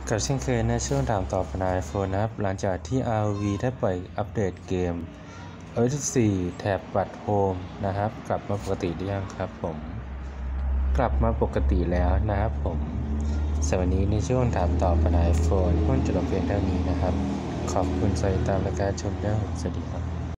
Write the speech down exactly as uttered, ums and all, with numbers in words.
กับเช่นเคยในช่วงถามตอบปัญหา iPhone นะครับหลังจากที่ อาร์ โอ วี ได้ปล่อยอัปเดตเกม ไอ โอ เอส สี่ แถบบัตรโฮมนะครับกลับมาปกติหรือยังครับผมกลับมาปกติแล้วนะครับผมสำหรับวันนี้ในช่วงถามตอบปัญหา iPhone หุ้นจะลงเพียงเท่านี้นะครับขอบคุณสายตามและการชมด้วยสวัสดีครับ